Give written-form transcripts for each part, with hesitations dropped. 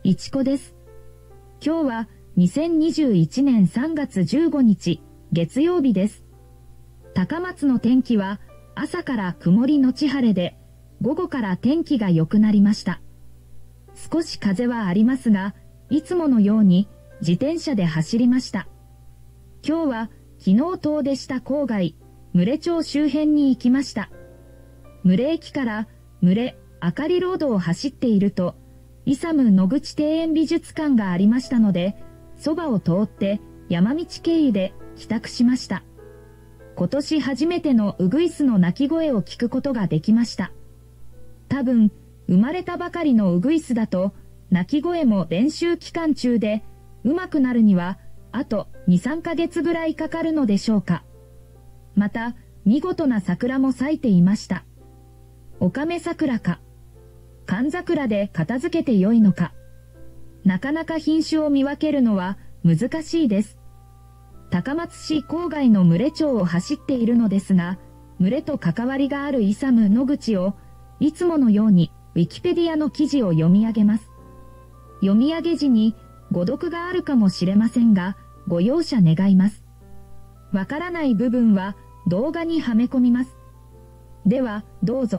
いちこです。今日は2021年3月15日、月曜日です。高松の天気は朝から曇りのち晴れで、午後から天気が良くなりました。少し風はありますが、いつものように自転車で走りました。今日は昨日遠出した郊外、牟町周辺に行きました。牟駅から牟あかりロードを走っていると、イサム野口庭園美術館がありましたので、そばを通って山道経由で帰宅しました。今年初めてのウグイスの鳴き声を聞くことができました。多分、生まれたばかりのウグイスだと、鳴き声も練習期間中で、上手くなるには、あと2、3ヶ月ぐらいかかるのでしょうか。また、見事な桜も咲いていました。オカメ桜か、寒桜で片付けてよいのか。なかなか品種を見分けるのは難しいです。高松市郊外の牟町を走っているのですが、牟と関わりがあるイサム野口を、いつものようにウィキペディアの記事を読み上げます。読み上げ時に誤読があるかもしれませんが、ご容赦願います。わからない部分は動画にはめ込みます。では、どうぞ。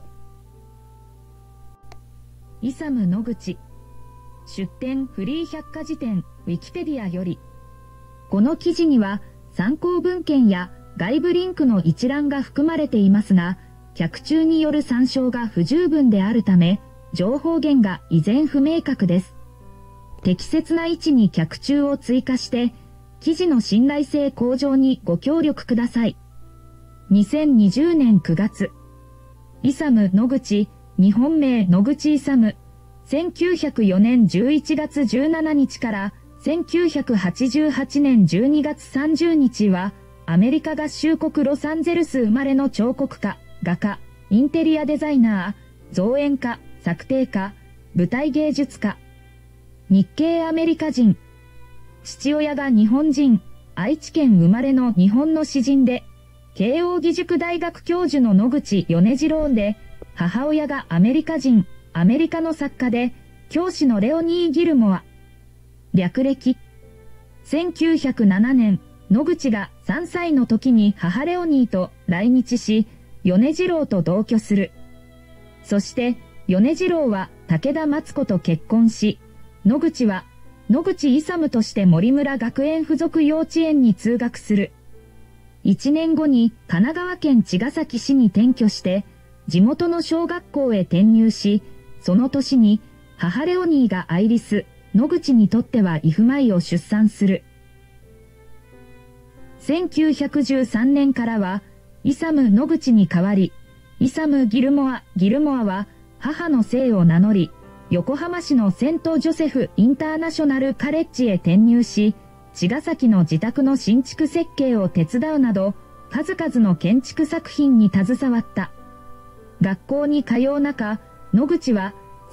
イサム野口出店フリー百科事典ウィキペディアより、この記事には参考文献や外部リンクの一覧が含まれていますが、脚注による参照が不十分であるため、情報源が依然不明確です。適切な位置に脚注を追加して、記事の信頼性向上にご協力ください。2020年9月、イサム野口、日本名野口イサム、1904年11月17日から1988年12月30日は、アメリカ合衆国ロサンゼルス生まれの彫刻家、画家、インテリアデザイナー、造園家、作庭家、舞台芸術家。日系アメリカ人。父親が日本人、愛知県生まれの日本の詩人で、慶応義塾大学教授の野口米次郎で、母親がアメリカ人、アメリカの作家で、教師のレオニー・ギルモア。略歴。1907年、野口が3歳の時に母レオニーと来日し、米次郎と同居する。そして、米次郎は武田松子と結婚し、野口は野口イサムとして森村学園附属幼稚園に通学する。1年後に神奈川県茅ヶ崎市に転居して、地元の小学校へ転入し、その年に母レオニーがアイリス、野口にとってはイフマイを出産する。1913年からは、イサム野口に代わり、イサムギルモアは母の姓を名乗り、横浜市のセントジョセフインターナショナルカレッジへ転入し、茅ヶ崎の自宅の新築設計を手伝うなど、数々の建築作品に携わった。学校に通う中、野口は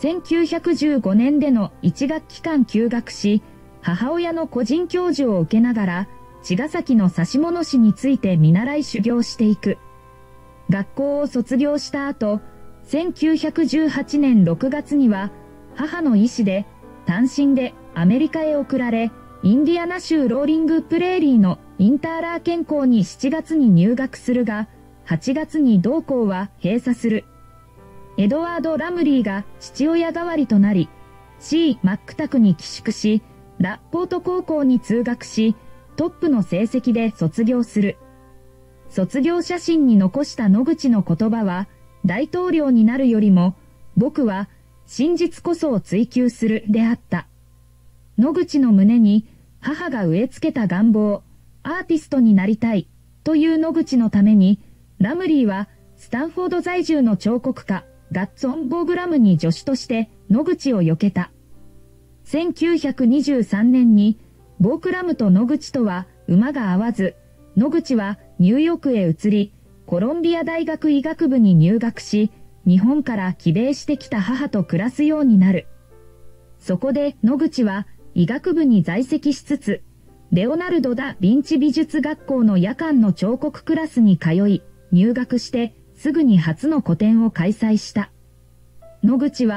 1915年での1学期間休学し、母親の個人教授を受けながら、茅ヶ崎の指物師について見習い修行していく。学校を卒業した後、1918年6月には、母の意思で単身でアメリカへ送られ、インディアナ州ローリングプレーリーのインターラーケン校に7月に入学するが、8月に同校は閉鎖する。エドワード・ラムリーが父親代わりとなり、C・マックタクに寄宿し、ラ・ポート高校に通学し、トップの成績で卒業する。卒業写真に残した野口の言葉は、大統領になるよりも、僕は真実こそを追求するであった。野口の胸に母が植え付けた願望、アーティストになりたいという野口のために、ラムリーはスタンフォード在住の彫刻家、ガッツォン・ボーグラムに助手として野口を避けた。1923年に、ボークラムと野口とは馬が合わず、野口はニューヨークへ移り、コロンビア大学医学部に入学し、日本から帰米してきた母と暮らすようになる。そこで野口は医学部に在籍しつつ、レオナルド・ダ・ヴィンチ美術学校の夜間の彫刻クラスに通い、入学してすぐに初の個展を開催した。野口は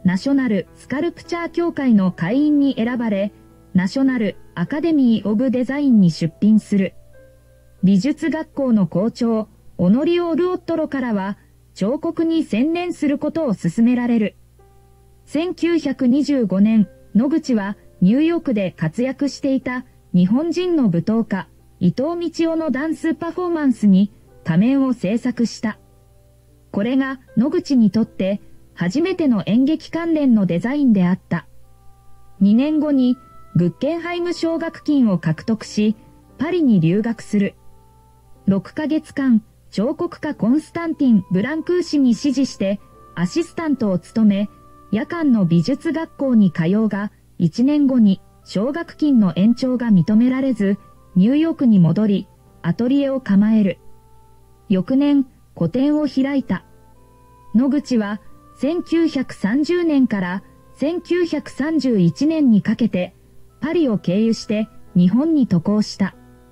ナショナル・スカルプチャー協会の会員に選ばれ、ナショナル・アカデミー・オブ・デザインに出品する。美術学校の校長、オノリオ・ルオットロからは、彫刻に専念することを勧められる。1925年、野口はニューヨークで活躍していた日本人の舞踏家、伊藤道夫のダンスパフォーマンスに仮面を制作した。これが野口にとって初めての演劇関連のデザインであった。2年後にグッケンハイム奨学金を獲得し、パリに留学する。6ヶ月間、彫刻家コンスタンティン・ブランクー氏に師事してアシスタントを務め、夜間の美術学校に通うが、1年後に奨学金の延長が認められず、ニューヨークに戻り、アトリエを構える。翌年、個展を開いた。野口は、1930年から1931年にかけて、パリを経由して日本に渡航した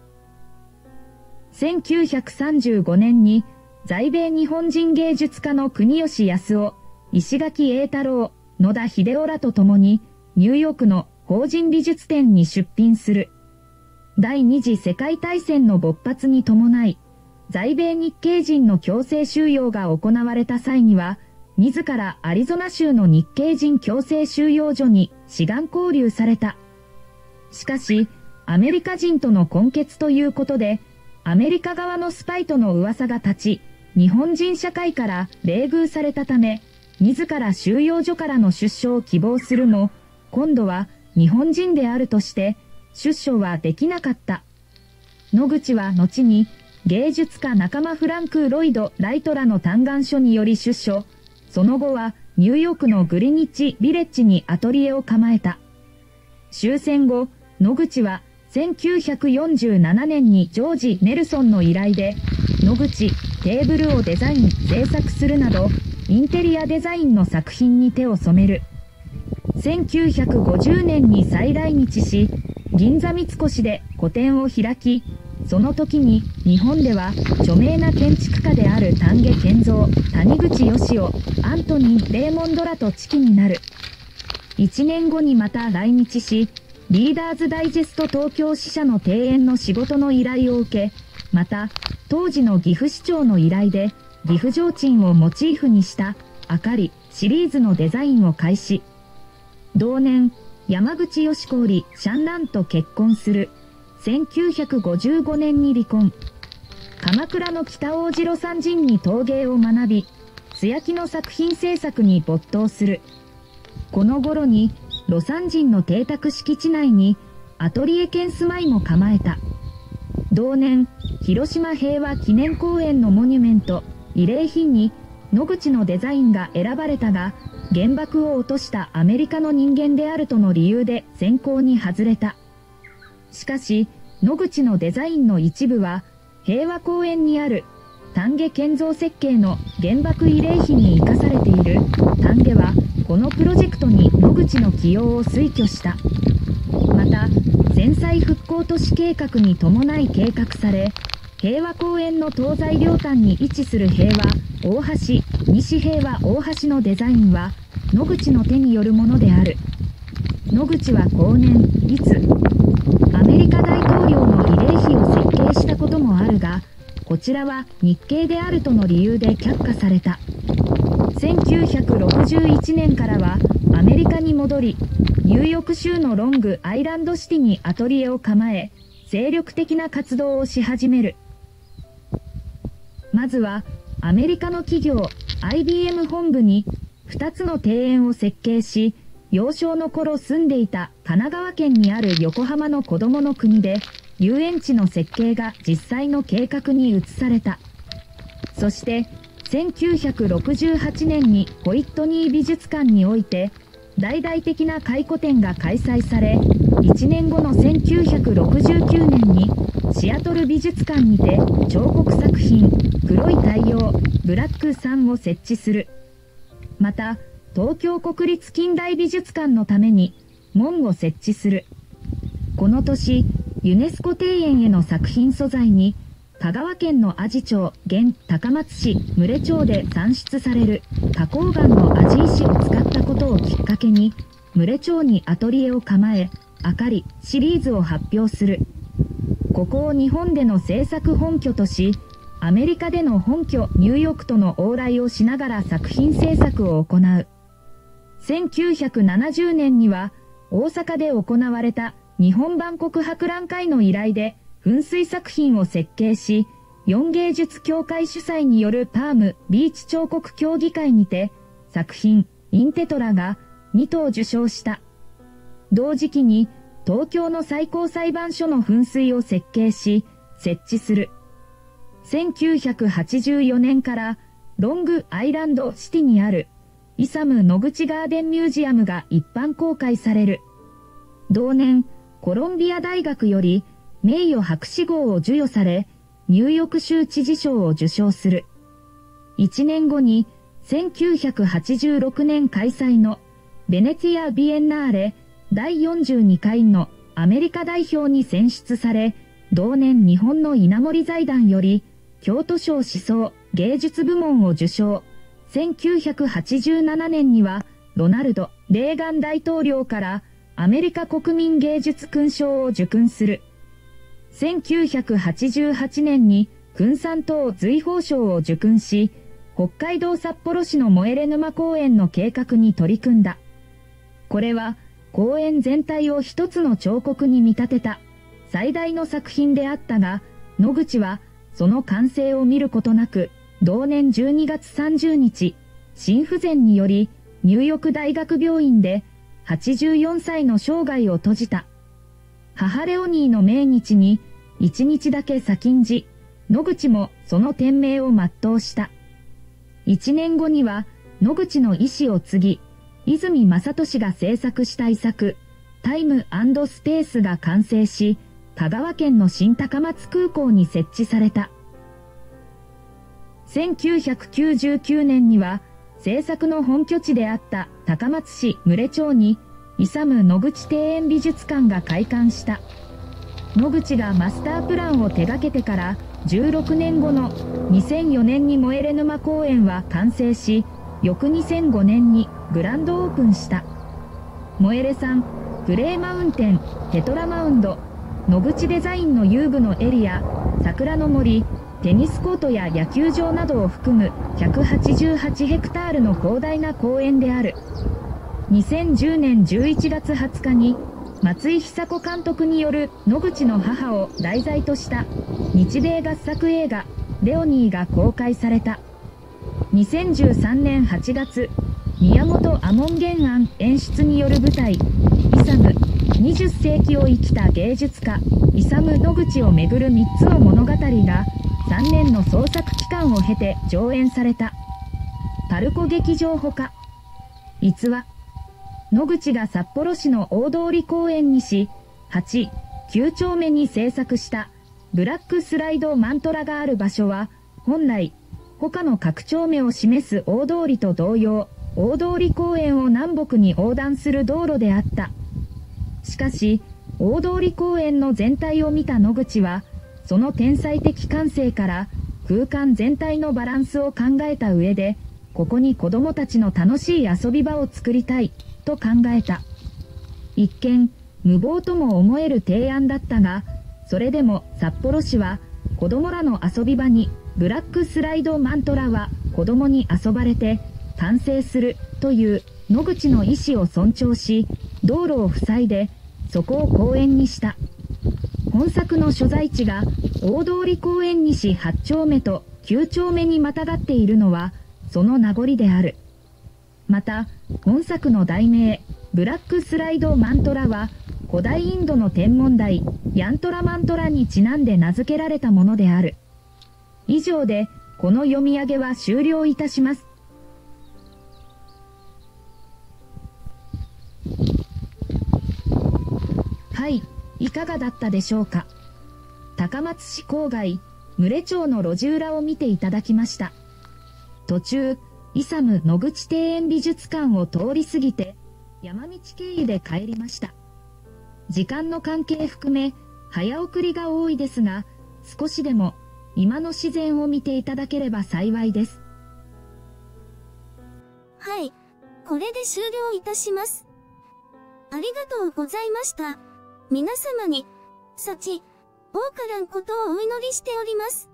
。1935年に、在米日本人芸術家の国吉康夫、石垣栄太郎、野田秀夫らと共に、ニューヨークの法人美術展に出品する。第二次世界大戦の勃発に伴い、在米日系人の強制収容が行われた際には、自らアリゾナ州の日系人強制収容所に志願交流された。しかし、アメリカ人との混血ということで、アメリカ側のスパイとの噂が立ち、日本人社会から冷遇されたため、自ら収容所からの出所を希望するも、今度は日本人であるとして、出所はできなかった。野口は後に、芸術家仲間フランク・ロイド・ライトらの嘆願書により出所、その後はニューヨークのグリニッチ・ビレッジにアトリエを構えた。終戦後、野口は1947年にジョージ・ネルソンの依頼で、野口、テーブルをデザイン、制作するなど、インテリアデザインの作品に手を染める。1950年に再来日し、銀座三越で個展を開き、その時に日本では著名な建築家である丹下健三、谷口義雄、アントニー・レーモンドらと知己になる。1年後にまた来日し、リーダーズダイジェスト東京支社の庭園の仕事の依頼を受け、また当時の岐阜市長の依頼で岐阜提灯をモチーフにしたあかりシリーズのデザインを開始。同年、山口義子織シャンランと結婚する。1955年に離婚。鎌倉の北大路魯山人に陶芸を学び、素焼きの作品制作に没頭する。この頃に、魯山人の邸宅敷地内にアトリエ兼住まいも構えた。同年、広島平和記念公園のモニュメント、慰霊碑に野口のデザインが選ばれたが、原爆を落としたアメリカの人間であるとの理由で選考に外れた。しかし、野口のデザインの一部は、平和公園にある丹下健三設計の原爆慰霊碑に生かされている。丹下は、このプロジェクトに野口の起用を推挙した。また、戦災復興都市計画に伴い計画され、平和公園の東西両端に位置する平和大橋、西平和大橋のデザインは、野口の手によるものである。野口は後年、いつ、アメリカ大統領の慰霊碑を設計したこともあるが、こちらは日系であるとの理由で却下された。1961年からはアメリカに戻り、ニューヨーク州のロングアイランドシティにアトリエを構え、精力的な活動をし始める。まずは、アメリカの企業 IBM 本部に2つの庭園を設計し、幼少の頃住んでいた神奈川県にある横浜の子供の国で、遊園地の設計が実際の計画に移された。そして、1968年にホイットニー美術館において、大々的な回顧展が開催され、1年後の1969年に、シアトル美術館にて彫刻作品、黒い太陽、ブラックサンを設置する。また、東京国立近代美術館のために門を設置する。この年、ユネスコ庭園への作品素材に、 香川県の阿知町、現高松市牟礼町で産出される花崗岩の阿知石を使ったことをきっかけに、牟礼町にアトリエを構え、あかりシリーズを発表する。ここを日本での制作本拠とし、アメリカでの本拠ニューヨークとの往来をしながら作品制作を行う。1970年には大阪で行われた日本万国博覧会の依頼で噴水作品を設計し、4芸術協会主催によるパームビーチ彫刻協議会にて作品インテトラが2等受賞した。同時期に東京の最高裁判所の噴水を設計し設置する。1984年からロングアイランドシティにあるイサム・ノグチガーデンミュージアムが一般公開される。同年、コロンビア大学より名誉博士号を授与され、ニューヨーク州知事賞を受賞する。1年後に、1986年開催のベネツィア・ビエンナーレ第42回のアメリカ代表に選出され、同年日本の稲盛財団より京都賞思想芸術部門を受賞。1987年にはロナルド・レーガン大統領からアメリカ国民芸術勲章を受勲する。1988年に勲三等随宝章を受勲し、北海道札幌市の燃えれ沼公園の計画に取り組んだ。これは公園全体を一つの彫刻に見立てた最大の作品であったが、野口はその完成を見ることなく、同年12月30日、心不全によりニューヨーク大学病院で84歳の生涯を閉じた。母レオニーの命日に1日だけ先んじ、野口もその天命を全うした。1年後には野口の遺志を継ぎ、泉正俊が制作した遺作、タイム&スペースが完成し、香川県の新高松空港に設置された。1999年には制作の本拠地であった高松市牟礼町にイサム・ノグチ庭園美術館が開館した。野口がマスタープランを手掛けてから16年後の2004年に燃えれ沼公園は完成し、翌2005年にグランドオープンした。燃えれ山、プレーマウンテン、テトラマウンド、野口デザインの遊具のエリア、桜の森、テニスコートや野球場などを含む188ヘクタールの広大な公園である。2010年11月20日に松井久子監督による野口の母を題材とした日米合作映画レオニーが公開された。2013年8月、宮本亞門原案演出による舞台イサム20世紀を生きた芸術家イサム・ノグチをめぐる3つの物語が3年の創作期間を経て上演された。パルコ劇場ほか逸話、野口が札幌市の大通公園西8、9丁目に制作したブラックスライドマントラがある場所は本来他の各丁目を示す大通りと同様、大通公園を南北に横断する道路であった。しかし、大通公園の全体を見た野口は、その天才的感性から空間全体のバランスを考えた上で、ここに子供たちの楽しい遊び場を作りたいと考えた。一見、無謀とも思える提案だったが、それでも札幌市は子供らの遊び場にブラックスライドマントラは子供に遊ばれて完成するという野口の意思を尊重し、道路を塞いでそこを公園にした。本作の所在地が大通公園西8丁目と9丁目にまたがっているのはその名残である。また本作の題名ブラックスライドマントラは古代インドの天文台ヤントラマントラにちなんで名付けられたものである。以上でこの読み上げは終了いたします。はい、いかがだったでしょうか。高松市郊外牟礼町の路地裏を見ていただきました。途中イサム野口庭園美術館を通り過ぎて山道経由で帰りました。時間の関係含め早送りが多いですが、少しでも今の自然を見ていただければ幸いです。 はい。これで終了いたします。ありがとうございました。皆様に、幸、多からんことをお祈りしております。